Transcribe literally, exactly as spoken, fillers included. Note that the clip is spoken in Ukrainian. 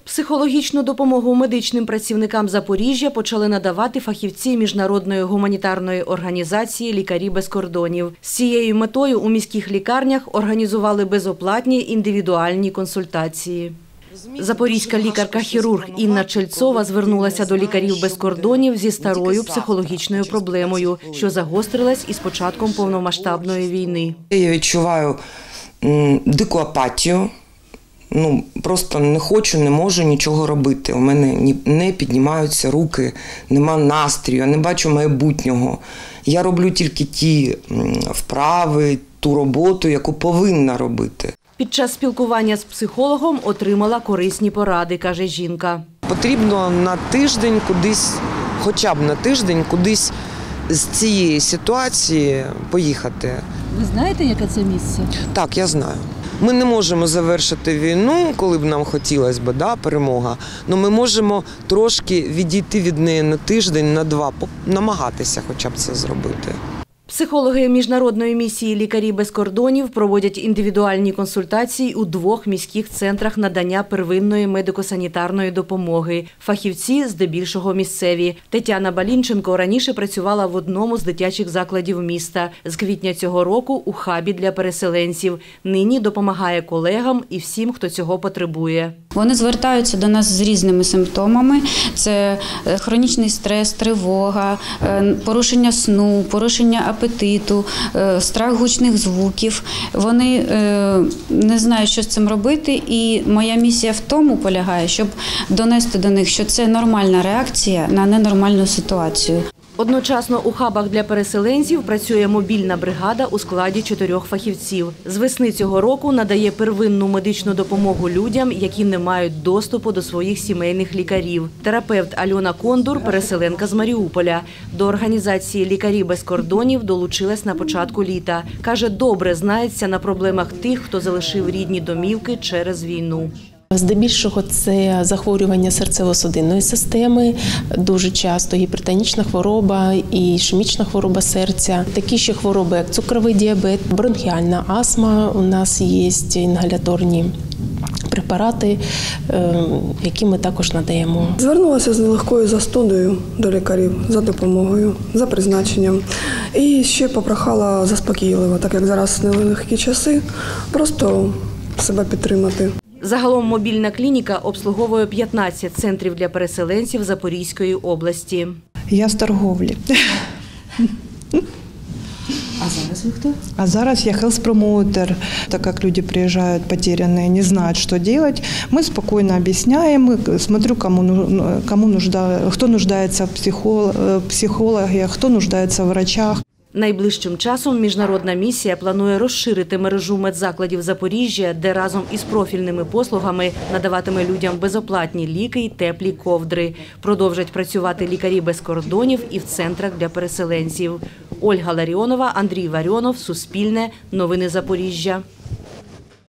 Психологічну допомогу медичним працівникам Запоріжжя почали надавати фахівці Міжнародної гуманітарної організації «Лікарі без кордонів». З цією метою у міських лікарнях організували безоплатні індивідуальні консультації. Запорізька лікарка-хірург Інна Чельцова звернулася до «Лікарів без кордонів» зі старою психологічною проблемою, що загострилась із початком повномасштабної війни. Я відчуваю м, дику апатію. Ну, просто не хочу, не можу нічого робити. У мене не піднімаються руки, нема настрою, я не бачу майбутнього. Я роблю тільки ті вправи, ту роботу, яку повинна робити. Під час спілкування з психологом отримала корисні поради, каже жінка. Потрібно на тиждень кудись, хоча б на тиждень кудись з цієї ситуації поїхати. Ви знаєте, яке це місце? Так, я знаю. Ми не можемо завершити війну, коли б нам хотілося б, да, перемога, але ми можемо трошки відійти від неї на тиждень, на два, намагатися хоча б це зробити. Психологи Міжнародної місії «Лікарі без кордонів» проводять індивідуальні консультації у двох міських центрах надання первинної медико-санітарної допомоги. Фахівці здебільшого місцеві. Тетяна Балінченко раніше працювала в одному з дитячих закладів міста. З квітня цього року у хабі для переселенців. Нині допомагає колегам і всім, хто цього потребує. Вони звертаються до нас з різними симптомами. Це хронічний стрес, тривога, порушення сну, порушення апетиту, страх гучних звуків. Вони не знають, що з цим робити, і моя місія в тому полягає, щоб донести до них, що це нормальна реакція на ненормальну ситуацію. Одночасно у хабах для переселенців працює мобільна бригада у складі чотирьох фахівців. З весни цього року надає первинну медичну допомогу людям, які не мають доступу до своїх сімейних лікарів. Терапевт Альона Кондур – переселенка з Маріуполя. До організації «Лікарі без кордонів» долучилась на початку літа. Каже, добре знається на проблемах тих, хто залишив рідні домівки через війну. Здебільшого це захворювання серцево-судинної системи, дуже часто гіпертонічна хвороба і ішемічна хвороба серця. Такі ще хвороби, як цукровий діабет, бронхіальна астма, у нас є інгаляторні препарати, які ми також надаємо. Звернулася з нелегкою застудою до лікарів за допомогою, за призначенням. І ще попрохала заспокійливо, так як зараз нелегкі часи, просто себе підтримати. Загалом мобільна клініка обслуговує п'ятнадцять центрів для переселенців Запорізької області. Я з торговлі. А зараз ви хто? А зараз я хелс-промоутер. Так как люди приезжают потерянные, не знают, что делать, мы спокойно объясняем, смотрю, кому, кому нужда, кто нуждается в психологах, кто нуждается в врачах. Найближчим часом міжнародна місія планує розширити мережу медзакладів Запоріжжя, де разом із профільними послугами надаватиме людям безоплатні ліки й теплі ковдри. Продовжать працювати лікарі без кордонів і в центрах для переселенців. Ольга Ларіонова, Андрій Варіонов, Суспільне, Новини Запоріжжя.